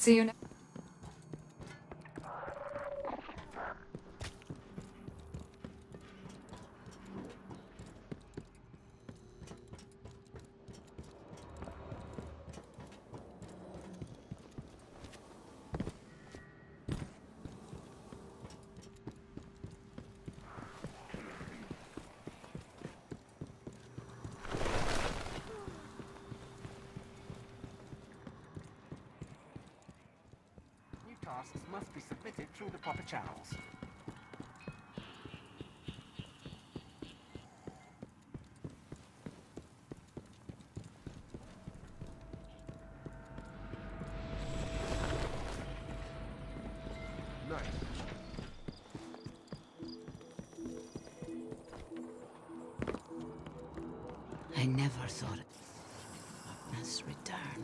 See you next. New tasks must be submitted through the proper channels. Nice. I never thought it. Darkness return.